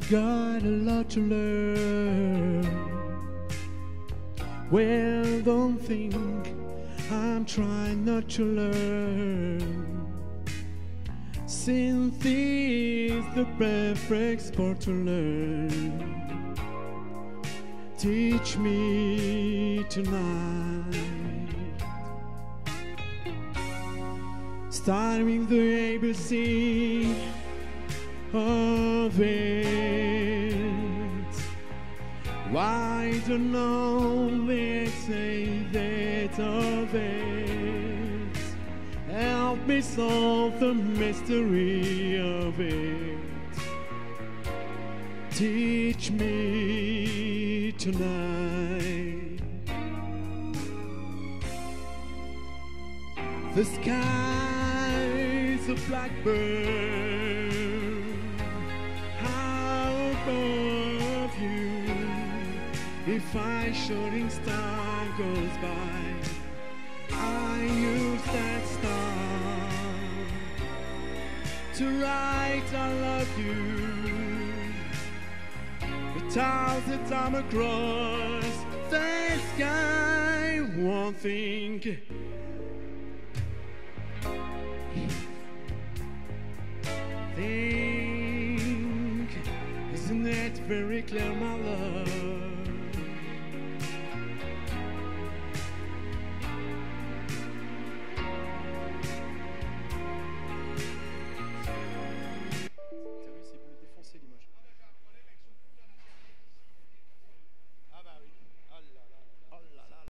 got a lot to learn. Well, don't think I'm trying not to learn. Since is the perfect sport to learn. Teach me tonight. Starting the ABC of it. Why don't only say that of it? Help me solve the mystery of it. Teach me tonight. The sky's a blackbird high above you. If a shooting star goes by, I use that star to write I love you. 1,000 times across the sky, one thing. Isn't it very clear, my